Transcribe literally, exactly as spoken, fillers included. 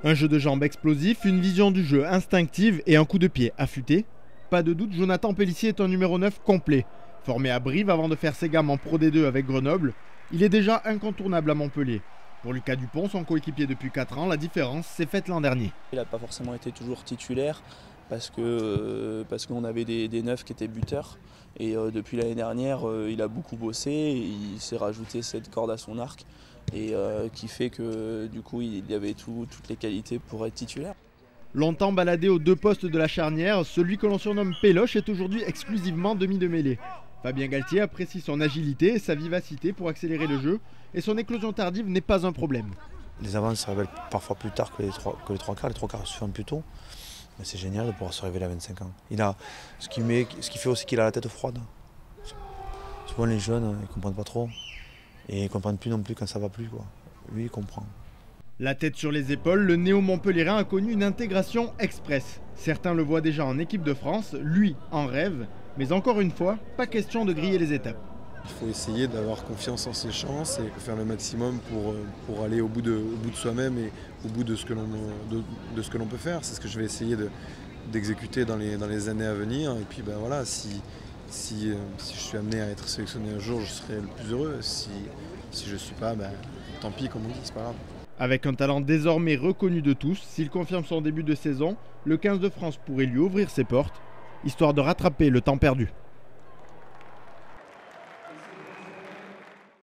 Un jeu de jambes explosif, une vision du jeu instinctive et un coup de pied affûté. Pas de doute, Jonathan Pélissier est un numéro neuf complet. Formé à Brive avant de faire ses gammes en Pro D deux avec Grenoble, il est déjà incontournable à Montpellier. Pour Lucas Dupont, son coéquipier depuis quatre ans, la différence s'est faite l'an dernier. Il n'a pas forcément été toujours titulaire parce que euh, parce qu'on avait des, des neufs qui étaient buteurs. Et euh, depuis l'année dernière, euh, il a beaucoup bossé, et il s'est rajouté cette corde à son arc et euh, qui fait que du coup il y avait tout, toutes les qualités pour être titulaire. Longtemps baladé aux deux postes de la charnière, celui que l'on surnomme Péloche est aujourd'hui exclusivement demi de mêlée. Fabien Galtier apprécie son agilité et sa vivacité pour accélérer le jeu, et son éclosion tardive n'est pas un problème. Les avances se révèlent parfois plus tard que les trois, que les trois quarts, les trois quarts se font plus tôt. Mais c'est génial de pouvoir se révéler à vingt-cinq ans. Il a, ce, qui met, ce qui fait aussi qu'il a la tête froide. Souvent les jeunes, ils ne comprennent pas trop. Et ils ne comprennent plus non plus quand ça ne va plus, quoi. Lui, il comprend. La tête sur les épaules, le néo-montpelliérain a connu une intégration express. Certains le voient déjà en équipe de France, lui en rêve. Mais encore une fois, pas question de griller les étapes. Il faut essayer d'avoir confiance en ses chances et faire le maximum pour, pour aller au bout de, au bout de soi-même et au bout de ce que l'on de, de ce que l'on peut faire. C'est ce que je vais essayer de, d'exécuter dans les, dans les années à venir. Et puis ben voilà, si, si, si je suis amené à être sélectionné un jour, je serai le plus heureux. Si, si je ne suis pas, ben, tant pis, comme on dit, c'est pas grave. Avec un talent désormais reconnu de tous, s'il confirme son début de saison, le quinze de France pourrait lui ouvrir ses portes, histoire de rattraper le temps perdu.